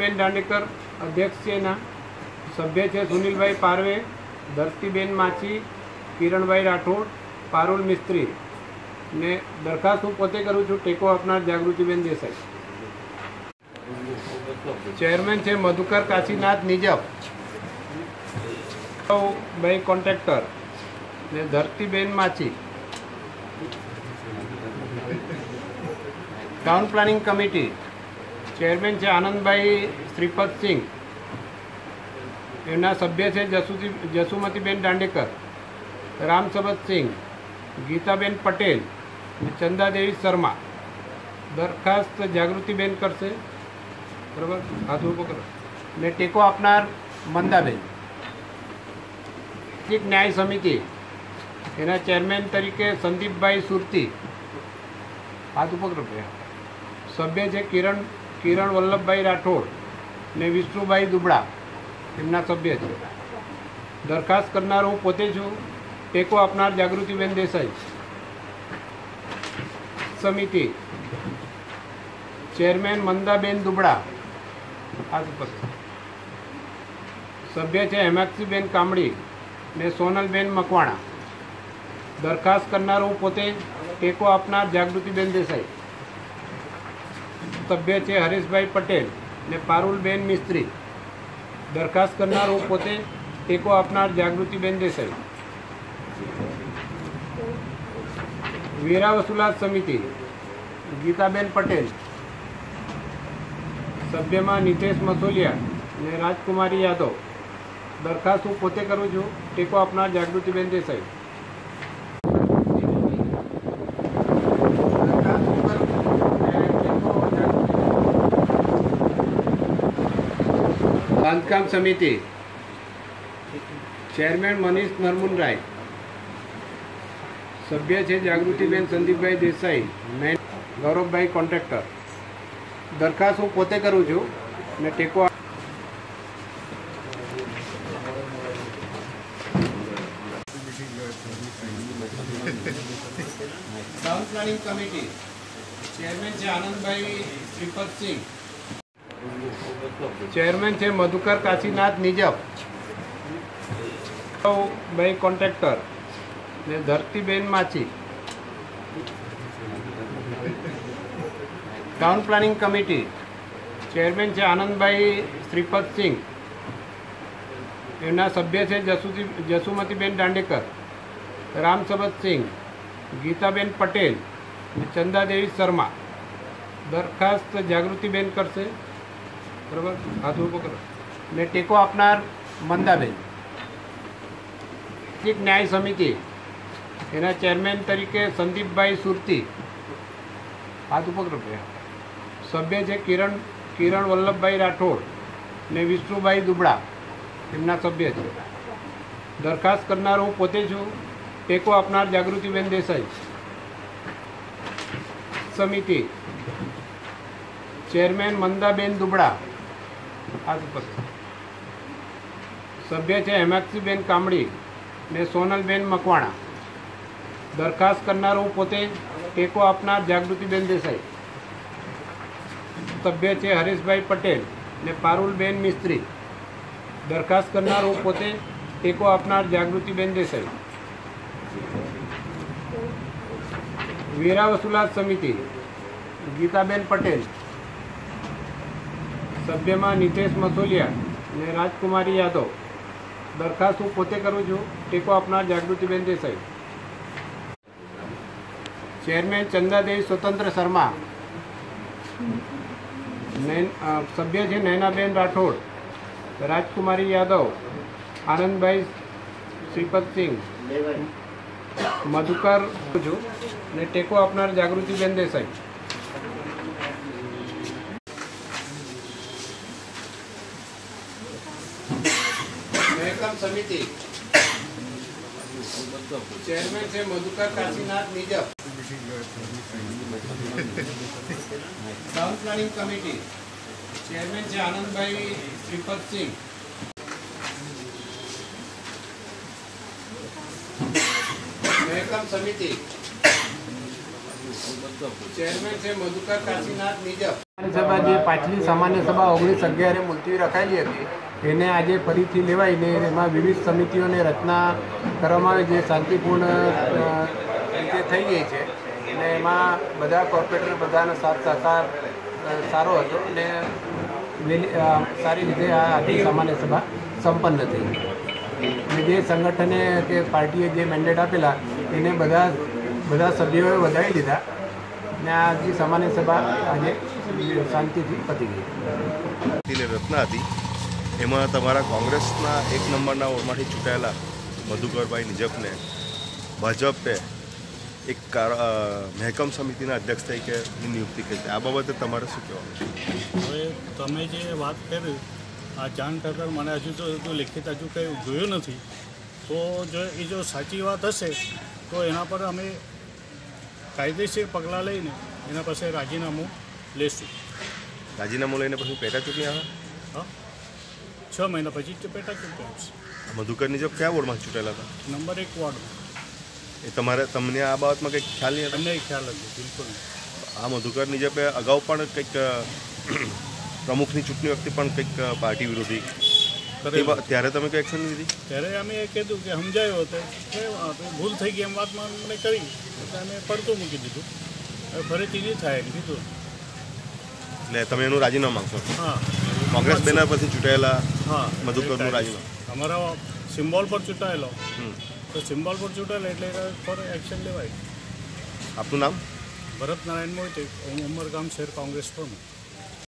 જાગૃતિબેન દાંડેકર અધ્યક્ષ છે, એના સભ્ય છે સુનિલભાઈ પારવે, ધરતીબેન માછી, કિરણભાઈ રાઠોડ, પારુલ મિસ્ત્રી ને દરખાસ્ત હું પોતે કરું છું, ટેકો આપનાર જાગૃતિબેન દેસાઈ. ચેરમેન છે મધુકર કાશીનાથ નિજપ, ભાઈ કોન્ટ્રાક્ટર ને ધરતીબેન Machhi. Town planning committee chairman છે આનંદભાઈ શ્રીપતસિંહ, એમના સભ્ય છે જસુમતીબેન દાંડેકર, રામસબતસિંહ, ગીતાબેન પટેલ, ચંદાદેવી શર્મા. દરખાસ્ત જાગૃતિબેન કરશે, બરાબર, હાથ ઉભો કરો. ને ટેકો આપનાર મંદાબેન. ન્યાય સમિતિ એના ચેરમેન તરીકે સંદીપભાઈ સુરતી, હાથ ઉપર રૂપિયા. સભ્ય છે કિરણ વલ્લભભાઈ રાઠોડ ને વિષ્ણુભાઈ દુબળા, એમના સભ્ય છે. દરખાસ્ત કરનાર હું પોતે છું, ટેકો આપનાર જાગૃતિબેન દેસાઈ. સમિતિ ચેરમેન મંદાબેન દુબળા, હાથ ઉપર. સભ્ય છે હેમાક્ષીબેન કામડી ને સોનલબેન મકવાણા. દરખાસ્ત કરનાર હું પોતે, ટેકો આપનાર જાગૃતિબેન દેસાઈ. સભ્ય છે હરેશભાઈ પટેલ ને પારુલબેન મિસ્ત્રી. દરખાસ્ત કરનાર હું પોતે, ટેકો આપનાર જાગૃતિબેન દેસાઈ. વેરા વસૂલાત સમિતિ ગીતાબેન પટેલ, સભ્યમાં નિતેશ મસોલિયા ને રાજકુમારી યાદવ. દરખાસ્ત હું પોતે કરું છું, ટેકો આપનાર જાગૃતિબેન દેસાઈ. બાંધકામ સમિતિ ચેરમેન મનીષ નરમુનરાય, સભ્ય છે જાગૃતિબેન સંદીપભાઈ દેસાઈ, ગૌરવભાઈ કોન્ટ્રાક્ટર. દરખાસ્ત હું પોતે કરું છું ને ટેકો. ટાઉન પ્લાનિંગ કમિટી ચેરમેન છે આનંદભાઈ શ્રીપતસિંહ, ચેરમેન છે મધુકર કાશીનાથ નિજપ, ભાઈ કોન્ટ્રાક્ટર ને ધરતીબેન Machhi. Town planning committee chairman છે આનંદભાઈ શ્રીપતસિંહ, એમના સભ્ય છે જસુમતીબેન દાંડેકર, રામસબતસિંહ, ગીતાબેન પટેલ, ચંદાદેવી શર્મા. દરખાસ્ત જાગૃતિબેન કરશે, બરાબર, હાથ ઉભો કરો. ને ટેકો આપનાર મંદાબેન. ન્યાય સમિતિ એના ચેરમેન તરીકે સંદીપભાઈ સુરતી, હાથ ઉપર રૂપિયા. સભ્ય છે કિરણ વલ્લભભાઈ રાઠોડ ને વિષ્ણુભાઈ દુબળા, એમના સભ્ય છે. દરખાસ્ત કરનાર હું પોતે છું, ટેકો આપનાર જાગૃતિબેન દેસાઈ. સમિતિ ચેરમેન મંદાબેન દુબળા, હાથ ઉપર. સભ્ય છે હેમાક્ષીબેન કામડી ને સોનલબેન મકવાણા. દરખાસ્ત કરનાર હું પોતે, ટેકો આપનાર જાગૃતિબેન દેસાઈ. સભ્ય છે હરેશભાઈ પટેલ ને પારુલબેન મિસ્ત્રી. દરખાસ્ત કરનાર હું પોતે, ટેકો આપનાર જાગૃતિબેન દેસાઈ. વેરા વસૂલાત સમિતિ ગીતાબેન પટેલ, સભ્યમાં નિતેશ મસોલિયા ને રાજકુમારી યાદવ. દરખાસ્ત હું પોતે કરું છું, ટેકો આપનાર જાગૃતિબેન દેસાઈ. ચેરમેન ચંદાદેવી સ્વતંત્ર શર્મા, સભ્ય છે નૈનાબેન રાઠોડ, રાજકુમારી યાદવ, આનંદભાઈ શ્રીપતસિંહ, મધુકર છું ને ટેકો આપનાર જાગૃતિબેન દેસાઈ. મહેકમ સમિતિ ચેરમેન છે Madhukar Kashinath Nijap. Town planning committee chairman છે આનંદભાઈ શ્રીપતસિંહ, મહેકમ સમિતિ ચેરમેન છે મધુકર કાશીનાથ નિજપ. સભા જે પાછલી સામાન્ય સભા 1911 મુલતવી રખાયેલી હતી એને આજે ફરીથી લેવાઈને એમાં વિવિધ સમિતિઓને રચના કરવામાં આવી, જે શાંતિપૂર્ણ રીતે થઈ ગઈ છે. અને એમાં બધા કોર્પોરેટર બધાનો સાથ સહકાર સારો હતો અને સારી રીતે આ આખી સામાન્ય સભા સંપન્ન થઈ. અને જે સંગઠને કે પાર્ટીએ જે મેન્ડેટ આપેલા એને બધા સભ્યોએ વધાવી દીધા અને આ જે સામાન્ય સભા આજે શાંતિથી પતી ગઈ. રચના હતી એમાં તમારા કોંગ્રેસના 1 નંબરના વોર્ડમાંથી ચૂંટાયેલા મધુકરભાઈ નિજપને ભાજપે એક મહેકમ સમિતિના અધ્યક્ષ તરીકે નિયુક્તિ કરી. આ બાબતે તમારે શું કહેવાનું? હવે તમે જે વાત કરી આ જાણ કરતા મને હજુ તો લેખિત હજુ કંઈ જોયું નથી, તો જો સાચી વાત હશે તો એના પર અમે કાયદેસર પગલાં લઈને એના પાસે રાજીનામું લેશું. રાજીનામું લઈને પછી પેટા ચૂંટણી આવે? હા, 6 મહિના પછી પેટા ચૂંટણી આવશે. મધુકર નિજપ કયા વોર્ડમાં ચૂંટાયેલા હતા? Number 1 ward. એ તમને આ બાબતમાં કંઈક ખ્યાલ નહીં? તમને ખ્યાલ નથી? બિલકુલ નહીં. આ મધુકર નિજપે અગાઉ પણ કંઈક પ્રમુખની ચૂંટણી વખતે પણ કંઈક પાર્ટી વિરોધી ત્યારે તમે કંઈ એક્શન લીધી? ત્યારે અમે એ કીધું કે સમજાયો હતો કે ભૂલ થઈ ગઈ એમ વાતમાં મને કરી એટલે અમે પડતું મૂકી દીધું. હવે ફરીથી નહીં થાય એમ કીધું. એટલે તમે એનું રાજીનામું માંગશો? હા, કોંગ્રેસ બેનર પરથી ચૂંટાયેલા હા, મધુકરનું રાજીનામું અમારા સિમ્બોલ પર ચૂંટાયેલો તો સિમ્બોલ પર ચૂંટાયેલો એટલે ફોર એક્શન લેવાય. આપનું નામ? ભરત નારાયણ મોહિતે, હું ઉમરગામ શહેર કોંગ્રેસ પ્રમુખ.